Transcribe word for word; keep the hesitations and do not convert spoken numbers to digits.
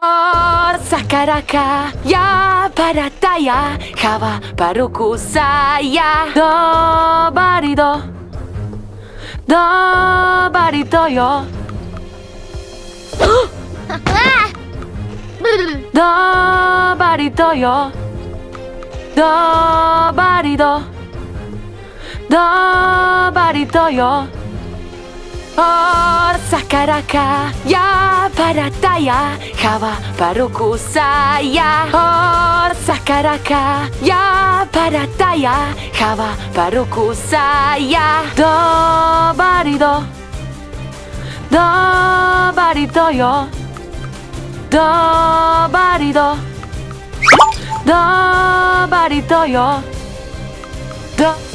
Sakaraka ya parataya hawa paruku saya do barido do barito yo do barito yo do barido do barito yo Oh, sakaraka ya parataya hawa paruku saya Oh, sakaraka ya parataya hawa paruku saya Do barido Do barito yo Do barido Do barito yo Do